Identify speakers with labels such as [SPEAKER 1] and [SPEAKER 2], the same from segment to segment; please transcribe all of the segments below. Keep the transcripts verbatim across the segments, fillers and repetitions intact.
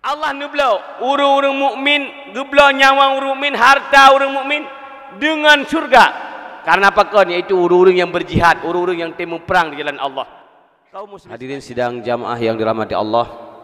[SPEAKER 1] Allah nublau urang-urang mukmin, geblau nyawa urang mukmin, harta urang mukmin dengan surga. Karena apa kan? Yaitu urang-urang yang berjihad, urang-urang yang temu perang di jalan Allah. Hadirin sidang jamaah yang dirahmati Allah,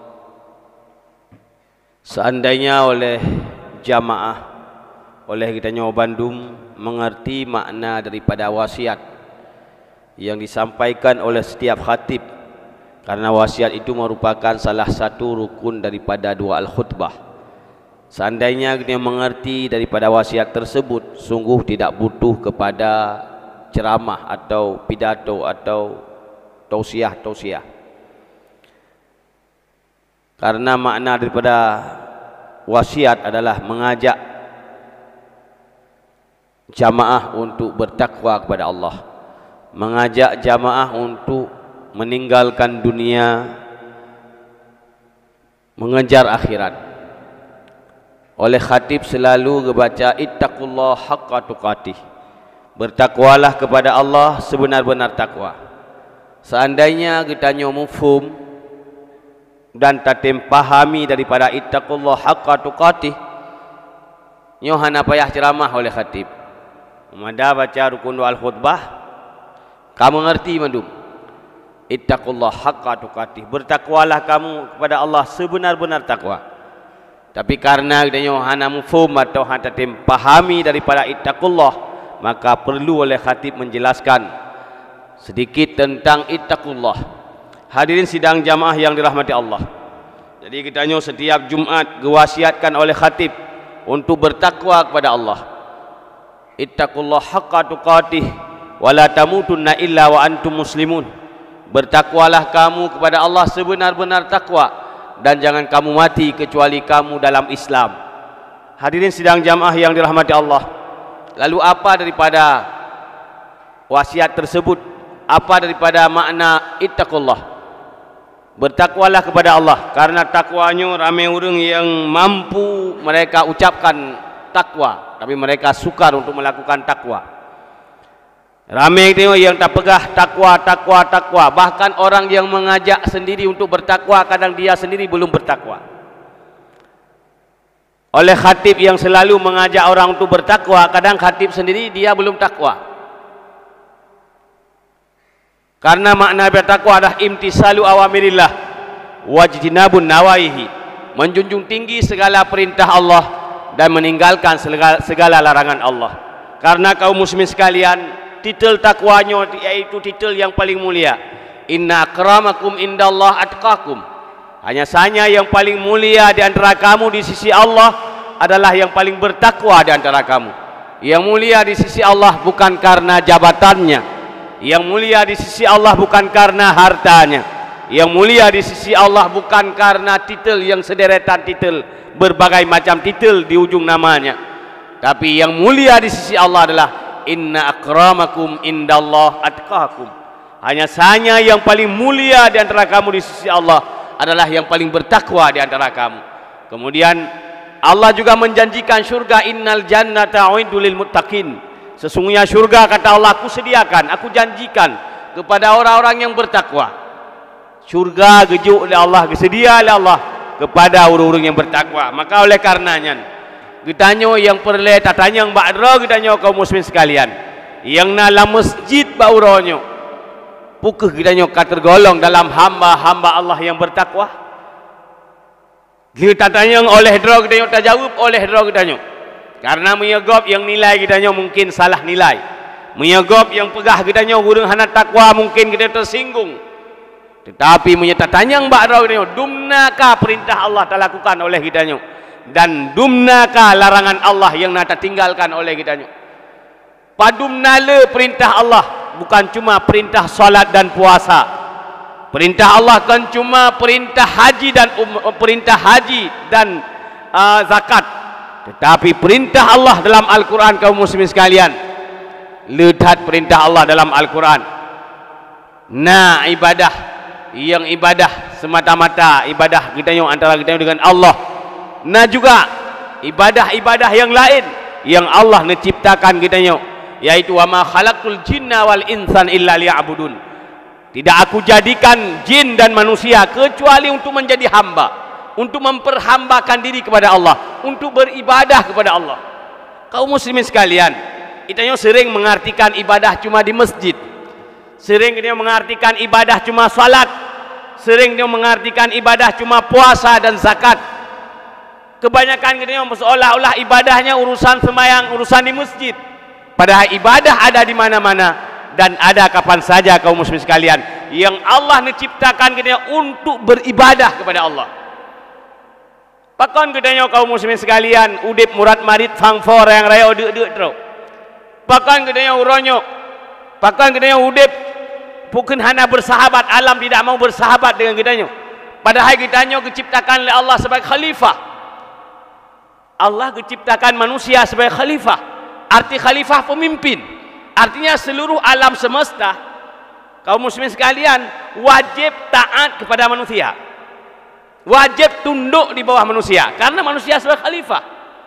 [SPEAKER 1] seandainya oleh jamaah, oleh kita nyawa Bandung mengerti makna daripada wasiat yang disampaikan oleh setiap khatib, karena wasiat itu merupakan salah satu rukun daripada dua al-khutbah. Seandainya kita mengerti daripada wasiat tersebut, sungguh tidak butuh kepada ceramah atau pidato atau tausiah-tausiah. Karena makna daripada wasiat adalah mengajak jamaah untuk bertakwa kepada Allah, mengajak jamaah untuk meninggalkan dunia, mengejar akhirat. Oleh khatib selalu kebaca ittaqullah haqqa tuqatih, bertakwalah kepada Allah sebenar-benar takwa. Seandainya kita nyo mufhum dan tatem pahami daripada ittaqullah haqqa tuqatih, nyo hana payah ceramah oleh khatib. Mada baca rukun al khutbah, kamu ngerti mandum. Ittaqullah haqqa tuqatih, bertakwalah kamu kepada Allah sebenar-benar takwa. Tapi karena kita nyo hana mufhum atau hana tatem pahami daripada ittaqullah, maka perlu oleh khatib menjelaskan sedikit tentang ittaqullah. Hadirin sidang jamaah yang dirahmati Allah, jadi kita nyo setiap Jumat diwasiatkan oleh khatib untuk bertakwa kepada Allah. Ittaqullah haqqa tuqatih wa la tamutunna illa wa antum muslimun, bertakwalah kamu kepada Allah sebenar-benar takwa dan jangan kamu mati kecuali kamu dalam Islam. Hadirin sidang jamaah yang dirahmati Allah, lalu apa daripada wasiat tersebut? Apa daripada makna ittaqullah? Bertakwalah kepada Allah, karena takwanya ramai orang yang mampu mereka ucapkan takwa tapi mereka sukar untuk melakukan takwa. Ramai tengok yang tak pegah takwa, takwa, takwa. Bahkan orang yang mengajak sendiri untuk bertakwa, kadang dia sendiri belum bertakwa. Oleh khatib yang selalu mengajak orang untuk bertakwa, kadang khatib sendiri dia belum takwa. Karena makna bertakwa adalah imtisalu awamirillah wajtinabun nawaihi, menjunjung tinggi segala perintah Allah dan meninggalkan segala, segala larangan Allah. Karena kaum muslimin sekalian, titel takwanya yaitu titel yang paling mulia. Inna akramakum indallah atqakum, hanya saja yang paling mulia di antara kamu di sisi Allah adalah yang paling bertakwa di antara kamu. Yang mulia di sisi Allah bukan karena jabatannya, yang mulia di sisi Allah bukan karena hartanya, yang mulia di sisi Allah bukan karena titel yang sederetan titel, berbagai macam titel di ujung namanya. Tapi yang mulia di sisi Allah adalah inna akramakum indallah atqakum, hanya saja yang paling mulia di antara kamu di sisi Allah adalah yang paling bertakwa di antara kamu. Kemudian Allah juga menjanjikan syurga, innal jannata uiddu lil muttaqin, sesungguhnya syurga kata Allah aku sediakan, aku janjikan kepada orang-orang yang bertakwa. Syurga gejuk oleh Allah, sedia oleh Allah kepada orang-orang yang bertakwa. Maka oleh karenanya kita nyo yang perlu tatanya yang ba'dra, kita nyo kaum muslimin sekalian yang dalam masjid bauronyo pukul kita nyo tergolong dalam hamba-hamba Allah yang bertakwa. Kita tanya oleh dra kita nyo terjawab oleh dra kita nyo, karena menyegop yang nilai kita nyo mungkin salah nilai, menyegop yang pegah kita nyo gurung hana takwa mungkin kita tersinggung. Tetapi menyatakan yang ba'dra kita nyo, dumnaka perintah Allah telah lakukan oleh kita nyo, dan dumnaka larangan Allah yang nata tinggalkan oleh kita nyo. Padumnale perintah Allah bukan cuma perintah salat dan puasa. Perintah Allah kan cuma perintah haji dan um, perintah haji dan uh, zakat. Tetapi perintah Allah dalam Al-Quran kaum muslimin sekalian, lihat perintah Allah dalam Al-Quran. Nah, ibadah yang ibadah semata-mata ibadah kita yang antara kita dengan Allah. Nah juga ibadah-ibadah yang lain yang Allah menciptakan kita nyo, yaitu wa ma khalaqtul jinna wal insan illa liya'budun. Tidak aku jadikan jin dan manusia kecuali untuk menjadi hamba. untuk memperhambakan diri kepada Allah, untuk beribadah kepada Allah. Kaum muslimin sekalian, kita sering mengartikan ibadah cuma di masjid, sering kita mengartikan ibadah cuma salat, sering dia mengartikan ibadah cuma puasa dan zakat. Kebanyakan kita seolah-olah ibadahnya urusan sembahyang, urusan di masjid. Padahal ibadah ada di mana-mana dan ada kapan saja kaum muslimin sekalian. Yang Allah menciptakan kita untuk beribadah kepada Allah. Pakon kita kaum muslimin sekalian, udip murad marit fangfor yang raya uduk-uduk terus. Pakon kita uronyo, pakon kita udip bukan hanya bersahabat, alam tidak mau bersahabat dengan kita. Padahal kita diciptakan oleh Allah sebagai khalifah. Allah diciptakan manusia sebagai khalifah. Arti khalifah pemimpin. Artinya seluruh alam semesta, kaum muslimin sekalian, wajib taat kepada manusia, wajib tunduk di bawah manusia, karena manusia sebagai khalifah.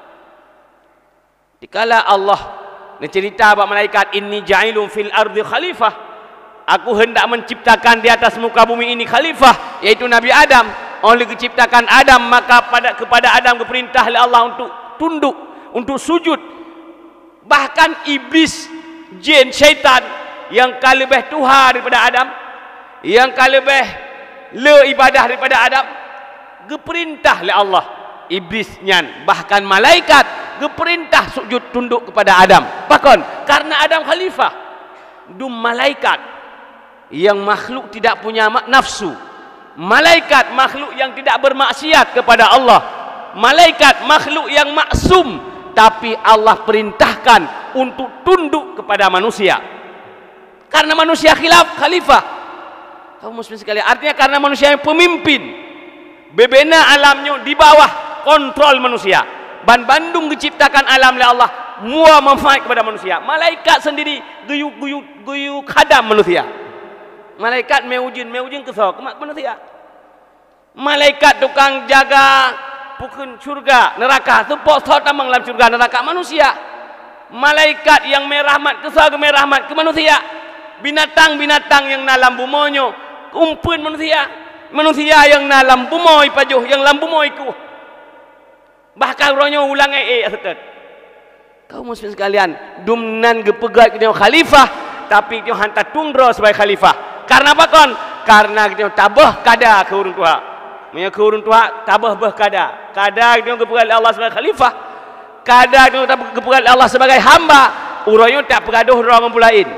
[SPEAKER 1] Dikala Allah mencerita kepada malaikat, inni ja'ilun fil ardi khalifah, aku hendak menciptakan di atas muka bumi ini khalifah, yaitu Nabi Adam. Oleh diciptakan Adam, maka pada kepada Adam diperintah oleh Allah untuk tunduk, untuk sujud. Bahkan iblis, jin, syaitan yang kalebih Tuhan daripada Adam, yang kalebih le ibadah daripada Adam, diperintah oleh Allah. Iblis nyan, bahkan malaikat diperintah sujud tunduk kepada Adam. Bahkan karena Adam khalifah. Dum malaikat yang makhluk tidak punya nafsu, malaikat makhluk yang tidak bermaksiat kepada Allah, malaikat makhluk yang maksum, tapi Allah perintahkan untuk tunduk kepada manusia karena manusia khilaf khalifah. Kaum muslimin sekalian, artinya karena manusia yang pemimpin, bebena alamnya di bawah kontrol manusia. Ban Bandung diciptakan alam oleh Allah, mua manfaat kepada manusia. Malaikat sendiri guyu guyu guyu khadam manusia. Malaikat meujin meujin kesal kemak manusia. Malaikat tukang jaga pukun surga neraka, tepok sot tamang dalam surga neraka manusia. Malaikat yang merahmat kesal ke merahmat ke manusia. Binatang-binatang yang dalam bumonyo kumpul manusia. Manusia yang dalam bumoy pajuh, yang dalam bumoy ku. Bahkan ronyo ulang ee setet. Kaum muslimin sekalian, dumnan gepegat kita khalifah, tapi kita hantar tundro sebagai khalifah. Karena apa kon? Karena kita tabah kada ke urun tua. Punya ke urun tua tabah bah kada. Kada kita gepegat Allah sebagai khalifah. Kada kita gepegat Allah sebagai hamba. Uroyo tak pegaduh orang lain.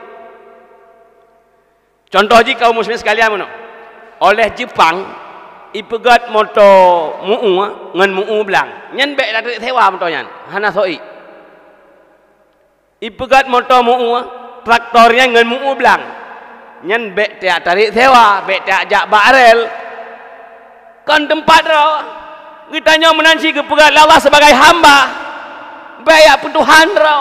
[SPEAKER 1] Contoh jika kaum muslimin sekalian mana? Oleh Jepang ipegat moto muu ngan muu belang. Nyen bek dak sewa moto nyan. Hana soi. Ipegat moto muu traktornya ngan muu belang. Nyen bek tak tarik sewa, bek tak jak barel. Kan tempat ro. Kita nyo menansi kepegat Allah sebagai hamba. Bek ya Tuhan ro.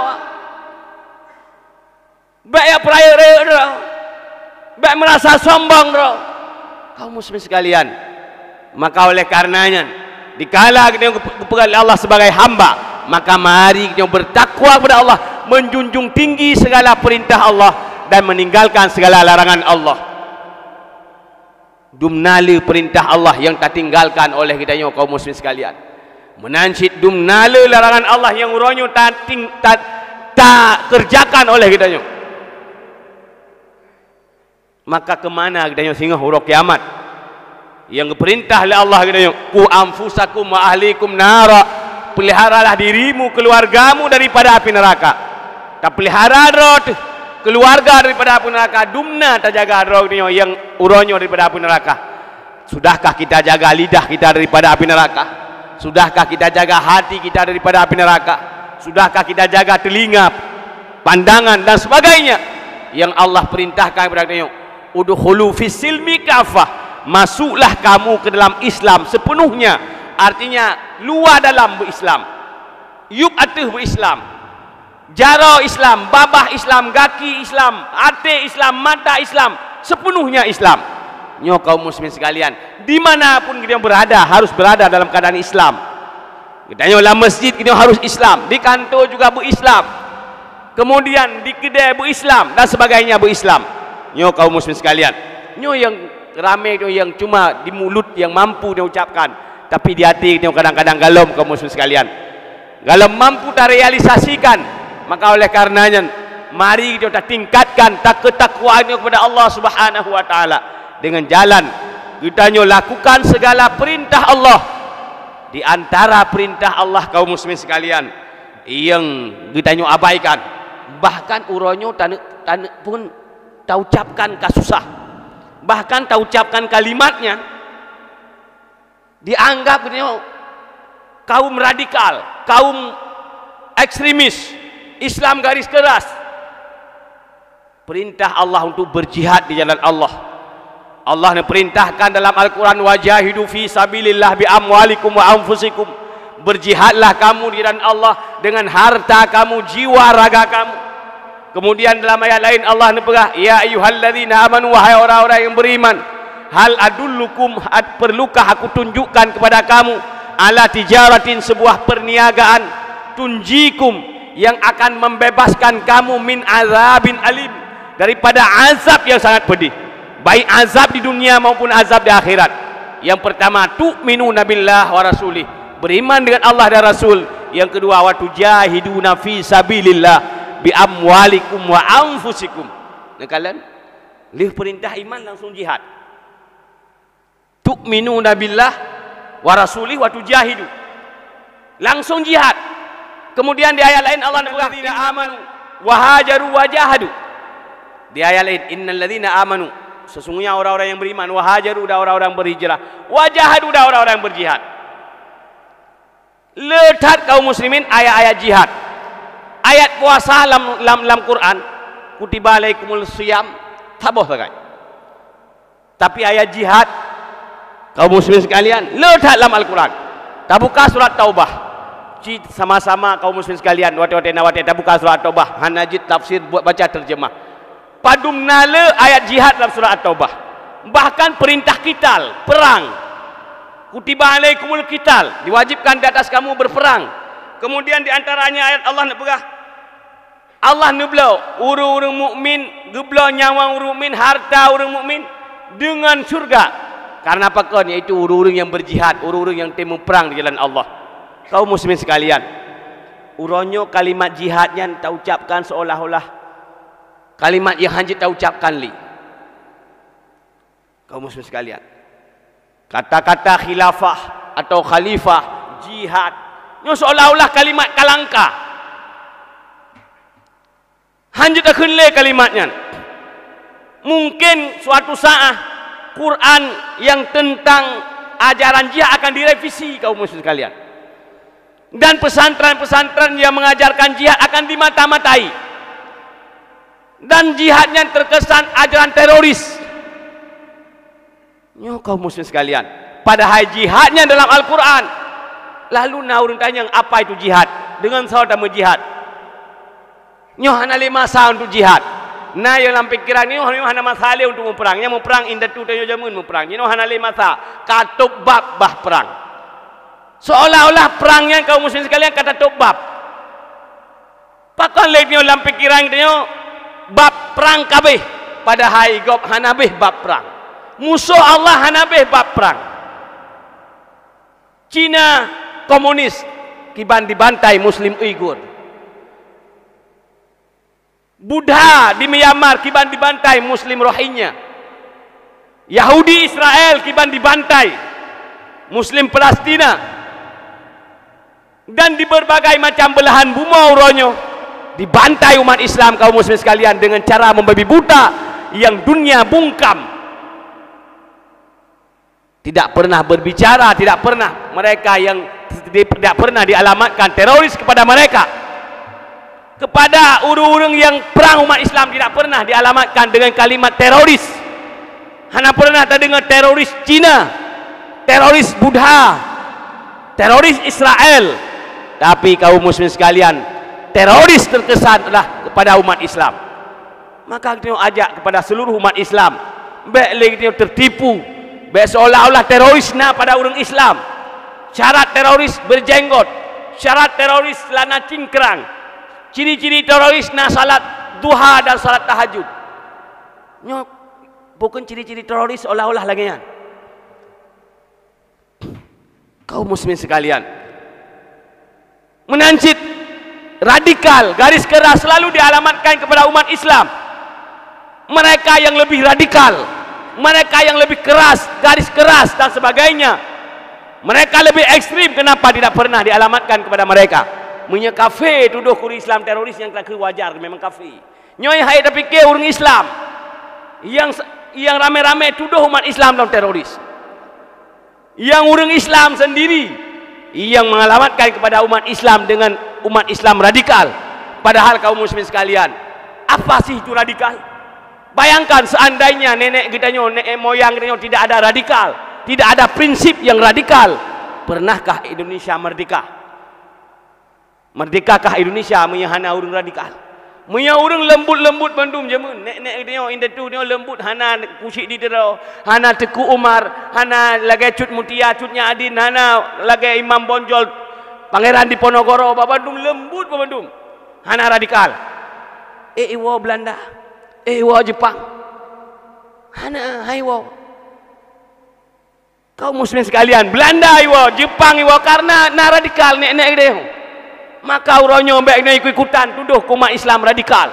[SPEAKER 1] Bek ya peraya ro. Bek merasa sombong ro. Kaum muslimin sekalian, maka oleh karenanya dikala kita kepegat Allah sebagai hamba, maka mari kita bertakwa kepada Allah, menjunjung tinggi segala perintah Allah dan meninggalkan segala larangan Allah. Dumnale perintah Allah yang tak tinggalkan oleh kita kaum muslimin sekalian. Menansit dumnale larangan Allah yang uronyo tak tak tak kerjakan oleh kita. Maka kemana kita singgah huruf kiamat? Yang perintah oleh Allah kita ku anfusakum wa ahlikum nara, peliharalah dirimu keluargamu daripada api neraka. Tak pelihara rot keluarga daripada api neraka, dumna tak jaga rot yang uronyo daripada api neraka. Sudahkah kita jaga lidah kita daripada api neraka? Sudahkah kita jaga hati kita daripada api neraka? Sudahkah kita jaga telinga, pandangan dan sebagainya yang Allah perintahkan kepada kita? Udkhulu fis silmi kafah, masuklah kamu ke dalam Islam sepenuhnya. Artinya luar dalam berislam, yuk atuh berislam, jaro Islam, babah Islam, gaki Islam, ate Islam, mata Islam, sepenuhnya Islam. Nyo kaum muslimin sekalian, dimanapun kita berada harus berada dalam keadaan Islam. Kita nyo dalam masjid kita harus Islam, di kantor juga berislam, kemudian di kedai berislam dan sebagainya berislam. Nyo kaum muslimin sekalian, nyo yang ramai tu yang cuma di mulut yang mampu dia ucapkan, Tapi di hati kita kadang-kadang galom kaum muslim sekalian. Kalau mampu tak realisasikan, maka oleh karenanya mari kita tingkatkan tak ketakwaan kepada Allah Subhanahu wa taala dengan jalan kita lakukan segala perintah Allah. Di antara perintah Allah kaum muslimin sekalian yang kita abaikan, bahkan uronyo tan, tan pun tak ucapkan kasusah, bahkan tak ucapkan kalimatnya, dianggap kaum radikal, kaum ekstremis, Islam garis keras. Perintah Allah untuk berjihad di jalan Allah. Allah perintahkan dalam Al-Quran, wajahidu fi sabilillah bi amwalikum wa anfusikum. Berjihadlah kamu di jalan Allah dengan harta kamu, jiwa raga kamu. Kemudian dalam ayat lain Allah berkata, ya ayyuhalladzina amanu, wahai orang-orang yang beriman, hal adullukum, perlukah aku tunjukkan kepada kamu ala tijaratin, sebuah perniagaan, tunjikum, yang akan membebaskan kamu min azabin alim, daripada azab yang sangat pedih, baik azab di dunia maupun azab di akhirat. Yang pertama, tu'minuna billah wa rasulih, beriman dengan Allah dan Rasul. Yang kedua, wa tujahiduna fi sabilillah bi amwalikum wa anfusikum. Nah kalian lihat perintah iman langsung jihad. Tu'minuna billah wa rasulih wa tujahidu, langsung jihad. Kemudian di ayat lain Allah berkata, amanu wa hajaru wa jahadu. Di ayat lain, innal ladzina amanu, sesungguhnya orang-orang yang beriman, wa hajaru, dan orang-orang berhijrah, wa jahadu, dan orang-orang berjihad. Lihat kaum muslimin ayat-ayat jihad, ayat puasa dalam dalam, dalam Quran, kutiba alaikumul siyam, taboh sakai. Tapi ayat jihad kaum muslimin sekalian, lihat dalam Al-Quran. Tak buka surat Taubah. Sama-sama kaum muslimin sekalian, wate-wate nawate, tak buka surat Taubah. Hanajid tafsir buat baca terjemah. Padumna le ayat jihad dalam surat Taubah. Bahkan perintah kital, perang. Kutiba alaikumul kital, diwajibkan di atas kamu berperang. Kemudian di antaranya ayat Allah nak berah, Allah nublau urung-urung mukmin, geblau nyawa urung mukmin, harta urung mukmin dengan surga. Karena apa kan? Yaitu urung-urung yang berjihad, urung-urung yang temu perang di jalan Allah. Kaum muslimin sekalian, uronyo kalimat jihadnya tak ucapkan seolah-olah kalimat yang hanya tak ucapkan li. Kaum muslimin sekalian, kata-kata khilafah atau khalifah, jihad, nyo seolah-olah kalimat kalangka. Hanya tak kenle kalimatnya. Mungkin suatu saat Quran yang tentang ajaran jihad akan direvisi kaum muslimin sekalian. Dan pesantren-pesantren yang mengajarkan jihad akan dimata-matai. Dan jihadnya terkesan ajaran teroris. Nyo kaum muslim sekalian, padahal jihadnya dalam Al-Quran. Lalu naurun tanya, apa itu jihad? Dengan saudara jihad. Nyo hana lima masa untuk jihad. Nah yang dalam pikiran nyo hana masalah untuk memperang. Yang memperang indah tu tayo jamun memperang. Nyo hana lima masa. Katuk bab bah perang. Seolah-olah perangnya kaum muslim sekalian kata tok bab. Pakon lek nyo dalam pikiran nyo bab perang kabeh, padahal gop hanabeh bab perang. Musuh Allah hanabeh bab perang. Cina komunis kiban dibantai Muslim Uighur. Buddha di Myanmar kiban dibantai Muslim Rohingya. Yahudi Israel kiban dibantai Muslim Palestina. Dan di berbagai macam belahan bumi uronyo dibantai umat Islam kaum muslim sekalian dengan cara membabi buta yang dunia bungkam. Tidak pernah berbicara, tidak pernah mereka yang tidak pernah dialamatkan teroris kepada mereka. Kepada urung-urung yang perang umat Islam tidak pernah dialamatkan dengan kalimat teroris. Hanya pernah terdengar teroris Cina, teroris Buddha, teroris Israel. Tapi kaum muslim sekalian, teroris terkesan adalah kepada umat Islam. Maka kita ajak kepada seluruh umat Islam, baik kita tertipu, baik seolah-olah teroris na pada orang Islam. Syarat teroris berjenggot, syarat teroris celana cingkrang, ciri-ciri teroris na salat duha dan salat tahajud. Nyo bukan ciri-ciri teroris seolah-olah lagi kan. Kaum muslimin sekalian, menancit radikal, garis keras selalu dialamatkan kepada umat Islam. Mereka yang lebih radikal, mereka yang lebih keras, garis keras dan sebagainya, mereka lebih ekstrim. Kenapa tidak pernah dialamatkan kepada mereka? Punya kafir tuduh kuri Islam teroris yang tak wajar, memang kafir. Nyoi hai dah fikir orang Islam yang yang rame-rame tuduh umat Islam dalam teroris. Yang orang Islam sendiri yang mengalamatkan kepada umat Islam dengan umat Islam radikal. Padahal kaum muslimin sekalian, apa sih itu radikal? Bayangkan seandainya nenek kita, nenek moyang kita tidak ada radikal, tidak ada prinsip yang radikal, pernahkah Indonesia merdeka? Merdekakah Indonesia menyahana orang radikal? Munya orang lembut-lembut bandum jamun. Nek-nek dia inda tu dia lembut hana kusik di dero, hana Teku Umar, hana lagi cut Mutia, cutnya Adin, hana lagi Imam Bonjol, Pangeran Diponegoro, bandum lembut bandum. Hana radikal. Eh iwo Belanda, eh iwo Jepang. Hana hai iwo. Kaum muslimin sekalian, Belanda iwo, Jepang iwo karena na radikal nek-nek dia. Maka uronyo mbak ini ikut-ikutan tuduh umat Islam radikal.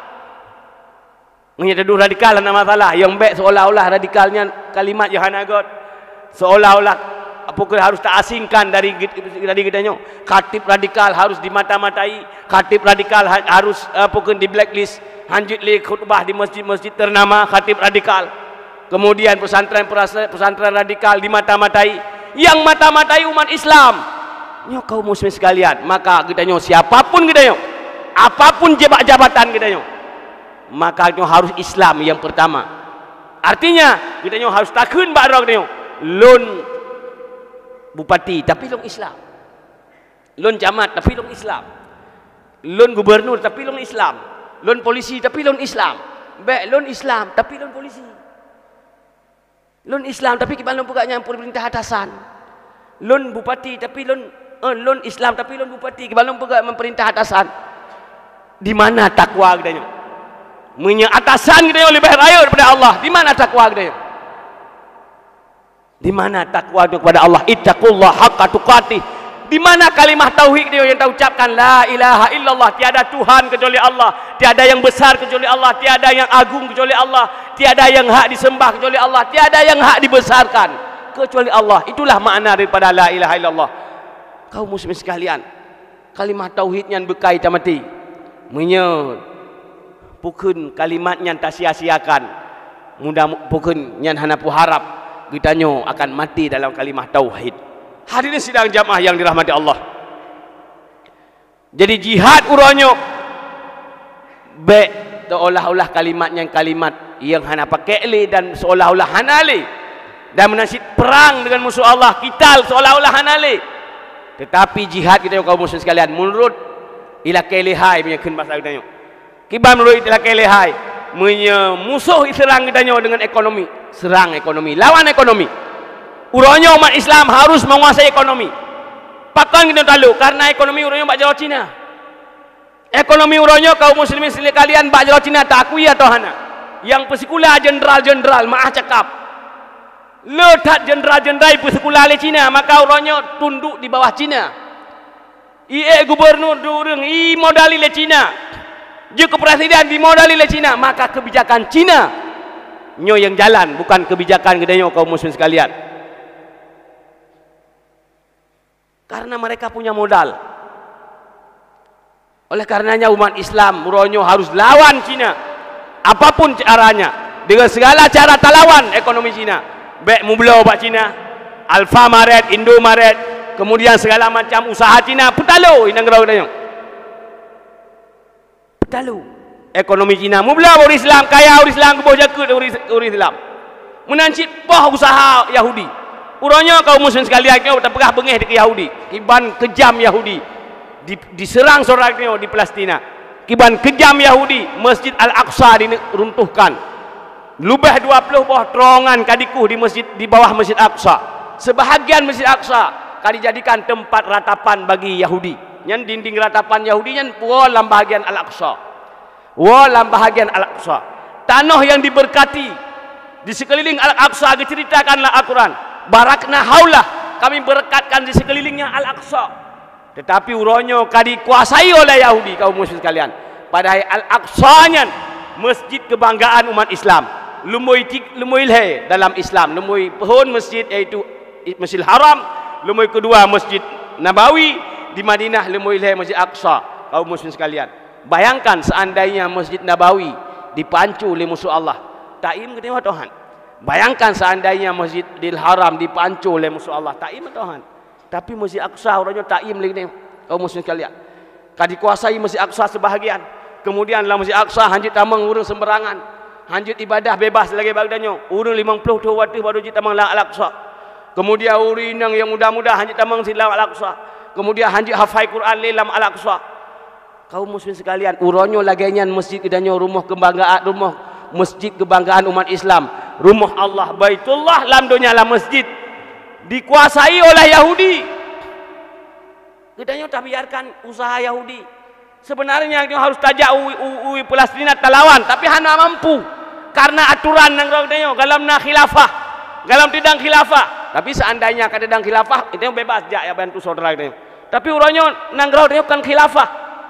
[SPEAKER 1] Ini tuduh radikal ada masalah. Yang mbak seolah-olah radikalnya kalimat Yohanagot, seolah-olah apakah harus tak asingkan dari dari kitanya. Khatib radikal harus dimata-matai, khatib radikal harus apakah di blacklist, hanjut li khutbah di masjid-masjid ternama khatib radikal. Kemudian pesantren pesantren radikal dimata-matai, yang mata-matai umat Islam. Nyo kaum muslimin sekalian, maka kita nyo siapapun kita nyo, apapun jabatan kita nyo, maka nyo harus Islam yang pertama. Artinya kita nyo harus takun barang kita nyo, lon bupati tapi long Islam, lon camat tapi long Islam, lon gubernur tapi long Islam, lon polisi tapi long Islam, baik lon Islam tapi lon polisi, lon Islam tapi kita lon pegak nyampur perintah atasan, lon bupati tapi lon Uh, lon Islam tapi lon bupati kebalong pegak memerintah atasan. Di mana takwa kita? Punya atasan kita lebih raya daripada Allah. Di mana takwa kita? Di mana takwa kepada Allah? Ittaqullah haqqa tuqatih. Di mana kalimah tauhid dia yang kita ucapkan la ilaha illallah, tiada Tuhan kecuali Allah, tiada yang besar kecuali Allah, tiada yang agung kecuali Allah, tiada yang hak disembah kecuali Allah, tiada yang hak dibesarkan kecuali Allah. Itulah makna daripada la ilaha illallah. Kaum muslimin sekalian, kalimah tauhidnya bekai tak mati. Munya pukun kalimatnya tak sia-siakan. Mudah pukun yang hanapu harap gitanyo akan mati dalam kalimah tauhid. Hadirin sidang jamaah yang dirahmati Allah. Jadi jihad uronyo be seolah-olah kalimatnya kalimat yang hana pakai le dan seolah-olah hana le, dan menasib perang dengan musuh Allah, kital seolah-olah hana le. Tetapi jihad kita kaum muslim sekalian menurut ila kelehai punya ken bahasa kita. Kiban menurut ila kelehai punya musuh serang kita dengan ekonomi, serang ekonomi, lawan ekonomi. Uronyo umat Islam harus menguasai ekonomi. Pakan kita tahu karena ekonomi uronyo bak jauh Cina. Ekonomi uronyo kaum muslimin sekalian bak jauh Cina tak akui atau hana. Yang persekular jenderal-jenderal maah cakap letak jenderal-jenderal persekular le Cina, maka uronyo tunduk di bawah Cina. I E gubernur durung i modali le Cina. Jika presiden dimodali le Cina, maka kebijakan Cina nyo yang jalan, bukan kebijakan gedenya kaum muslim sekalian. Karena mereka punya modal. Oleh karenanya umat Islam uronyo harus lawan Cina. Apapun caranya, dengan segala cara talawan ekonomi Cina. Baik mublo bak Cina, Alfamaret, Indomaret, kemudian segala macam usaha Cina, petalu inang gerau tanya. Petalu ekonomi Cina, mublo orang Islam, kaya orang Islam, keboh jakut orang Islam. Menancit poh usaha Yahudi. Uronyo kaum muslim sekalian kau tak pegah bengeh di Yahudi. Kiban kejam Yahudi. Di, diserang soraknya di Palestina. Kiban kejam Yahudi, Masjid Al-Aqsa diruntuhkan. Lebih dua puluh buah terowongan kadikuh di masjid di bawah Masjid Aqsa. Sebahagian Masjid Aqsa kali jadikan tempat ratapan bagi Yahudi. Yang dinding ratapan Yahudi yang wa dalam bahagian Al-Aqsa. Wa dalam bahagian Al-Aqsa. Tanah yang diberkati di sekeliling Al-Aqsa diceritakanlah Al-Quran. Barakna haulah, kami berekatkan di sekelilingnya Al-Aqsa. Tetapi uronyo kadi kuasai oleh Yahudi, kaum muslim sekalian. Padahal Al-Aqsanya masjid kebanggaan umat Islam. Lumui lumui le dalam Islam, lumui pohon masjid iaitu Masjidil Haram, lumui kedua Masjid Nabawi di Madinah, lumui le Masjid Aqsa. Kaum muslim sekalian, bayangkan seandainya Masjid Nabawi dipancu oleh musuh Allah, taim ke dewa Tuhan. Bayangkan seandainya Masjidil Haram dipancu oleh musuh Allah, taim Tuhan. Tapi Masjid Aqsa orangnya taim lagi, kaum muslim sekalian. Kadi kuasai Masjid Aqsa sebahagian. Kemudian dalam Masjid Aqsa hanjit tamang urang sembarangan, hanjit ibadah bebas lagi bagdanyo. Urang lima puluh dua waktu baru hanjit tamang Al-Aqsa. Kemudian urinang yang muda-muda hanjit tamang silam Al-Aqsa. Kemudian hanjit hafai Quran dalam Al-Aqsa. Kaum muslim sekalian, uronyo laginya masjid kedanyo rumah kebanggaan, rumah masjid kebanggaan umat Islam, rumah Allah, Baitullah, lam dunia lah masjid dikuasai oleh Yahudi. Kedanyo tak biarkan usaha Yahudi. Sebenarnya dia harus tajak ui, ui, ui Palestina talawan, tapi hana mampu karena aturan nang rodanya dalam na khilafah, dalam tidang khilafah. Tapi seandainya kada tidang khilafah, itu bebas jak ya bantu saudara itu. Tapi uronyo nang rodanya kan khilafah.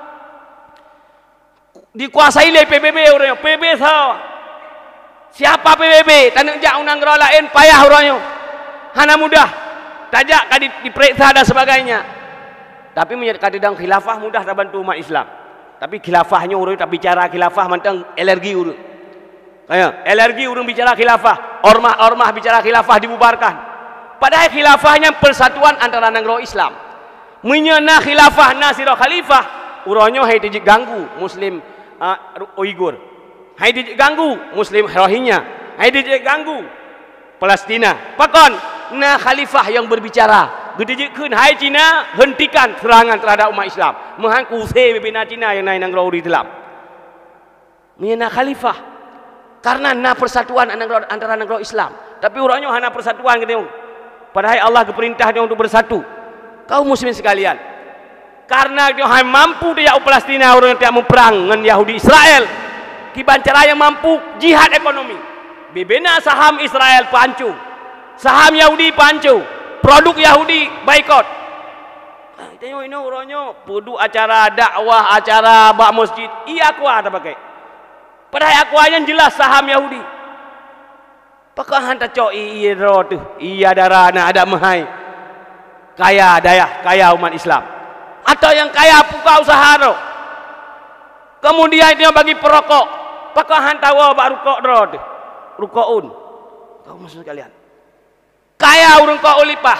[SPEAKER 1] Dikuasai oleh P B B uronyo, P B B sao. Siapa P B B? Tanang jak unang lain payah uronyo. Hana mudah. Tajak kadi diperiksa dan sebagainya. Tapi menjadi kadang khilafah mudah tak bantu umat Islam. Tapi khilafahnya orang tak bicara khilafah mantang alergi orang. Kayak alergi orang bicara khilafah, ormah-ormah bicara khilafah dibubarkan. Padahal khilafahnya persatuan antara negara Islam. Menyena khilafah nasiro khalifah, uronyo hai dijik ganggu Muslim uh, Uighur. Hai dijik ganggu Muslim Rohingya. Hai dijik ganggu Palestina. Pakon na khalifah yang berbicara. Gedejekkeun hai Cina hentikan serangan terhadap umat Islam. Mehan kuse bebina Cina yang naik nang lauri dalam. Menyena khalifah. Karena na persatuan antara negara Islam. Tapi orangnya hana persatuan gitu. Padahal Allah keperintahnya untuk bersatu. Kaum muslimin sekalian. Karena dia mampu dia Palestina orang yang tidak memperang dengan Yahudi Israel. Kiban cara yang mampu jihad ekonomi. Bebena saham Israel pancu. Saham Yahudi pancu. Produk Yahudi baikot. Tengok ini orangnya produk acara dakwah, acara bak masjid. Iya aku ada pakai. Padahal aku aja jelas saham Yahudi. Pakai hantar cok iya tu. Iya darah nak ada mahai. Kaya daya, kaya umat Islam. Atau yang kaya buka usaha tu. Kemudian dia bagi perokok. Pakai hantar wah bak rukok tu. Rukoun. Kau maksud kalian? Kaya urang kau olipah.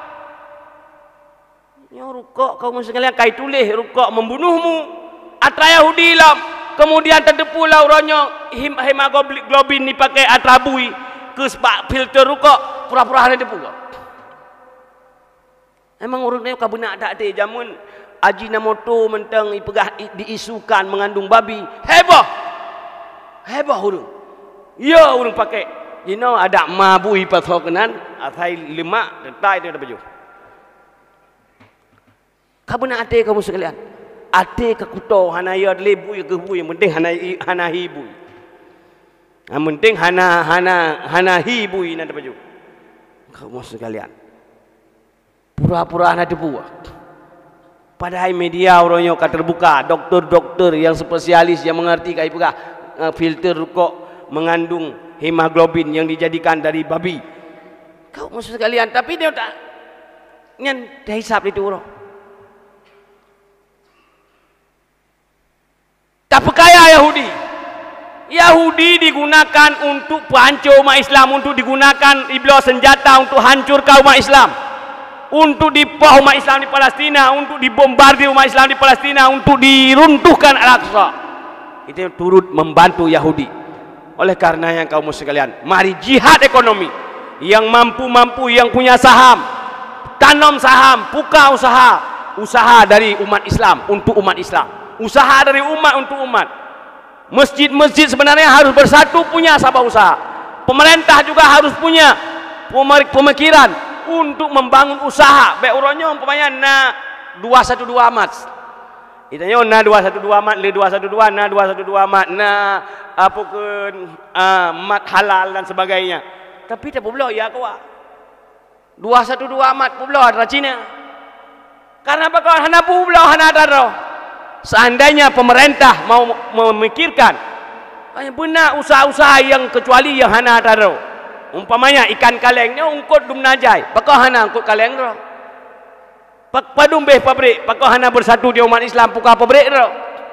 [SPEAKER 1] Yang rukok kau mesti kalian kai tulis rukok membunuhmu. Atra Yahudi lam. Kemudian terdepu lah orangnya hemoglobin dipakai atrabui ke sebab filter rukok pura-pura ada depu. Emang orang ni kau benak tak ada jamun Ajinomoto mentang ipegah diisukan mengandung babi. Heboh. Heboh orang. Ya orang pakai. You know ada mabui pathokenan atai lima detai dia baju. Kamu nak ate kamu sekalian. Ate ke kuto hana ya lebu ya gebu yang penting hana hana hibu. Yang penting hana hana hana hibu nak baju. Kamu sekalian. Pura-pura hana debu. Padahal media orangnya kan terbuka, doktor-doktor yang spesialis yang mengerti kai pegah filter rokok mengandung hemoglobin yang dijadikan dari babi. Kau maksud sekalian, tapi dia tak nyan dah hisap itu orang. Tak perkaya Yahudi. Yahudi digunakan untuk pancur umat Islam, untuk digunakan iblis senjata untuk hancurkan umat Islam. Untuk dipoh umat Islam di Palestina, untuk dibombardir umat Islam di Palestina, untuk diruntuhkan Al-Aqsa. Itu turut membantu Yahudi. Oleh karenanya kaum muslim sekalian, mari jihad ekonomi. Yang mampu-mampu, yang punya saham, tanam saham, buka usaha, usaha dari umat Islam untuk umat Islam, usaha dari umat untuk umat. Masjid-masjid sebenarnya harus bersatu punya sabah usaha. Pemerintah juga harus punya pemikiran untuk membangun usaha. Baik orangnya umpamanya na dua satu dua amat. Itanya na dua satu dua amat, le dua satu dua, na dua satu dua amat, na apa ke uh, mat halal dan sebagainya. Tapi tak boleh ya kau. dua satu dua amat pula ada Cina. Karena apa kau hana pula hana ada. Seandainya pemerintah mau memikirkan benar usaha-usaha yang kecuali yang hana ada. Umpamanya ikan kalengnya ungkut dum najai, pakau hana ungkut kaleng ro. Pak padum beh pabrik, pakau hana bersatu di umat Islam puka pabrik ro.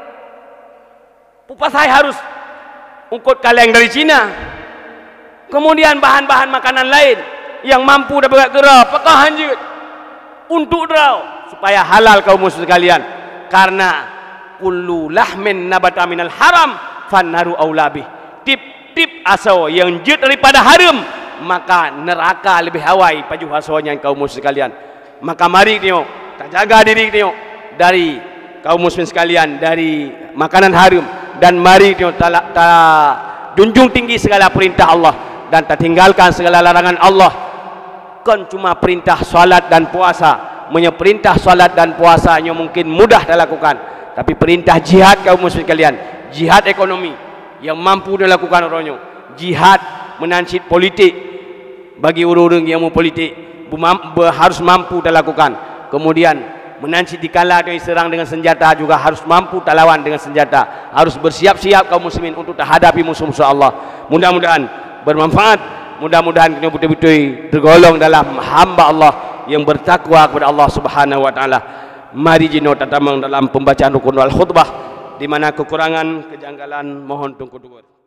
[SPEAKER 1] Pupa saya harus ungkut kaleng dari Cina. Kemudian bahan-bahan makanan lain yang mampu dapat gerak, pakau hanjut untuk draw supaya halal kaum muslim sekalian. Karena kullu lahmin nabata minal haram fannaru aulabih. Tip-tip asal yang jut daripada haram, maka neraka lebih hawai paju hasonya kaum muslim sekalian. Maka mari tengok, kita jaga diri tengok dari kaum muslim sekalian dari makanan haram, dan mari tengok ta, ta junjung tinggi segala perintah Allah dan tak tinggalkan segala larangan Allah. Kan cuma perintah salat dan puasa, punya perintah salat dan puasanya mungkin mudah dilakukan, tapi perintah jihad kaum muslim sekalian, jihad ekonomi yang mampu dilakukan orangnya, jihad menancit politik bagi orang-orang yang mau politik harus mampu dilakukan. Kemudian menancit dikala dengan serang dengan senjata juga harus mampu lawan dengan senjata, harus bersiap-siap kaum muslimin untuk terhadapi musuh-musuh Allah. Mudah-mudahan bermanfaat. Mudah-mudahan kita betul-betul tergolong dalam hamba Allah yang bertakwa kepada Allah Subhanahu wa taala. Mari jino tatamang dalam pembacaan rukun wal khutbah, di mana kekurangan, kejanggalan mohon tunggu-tunggu.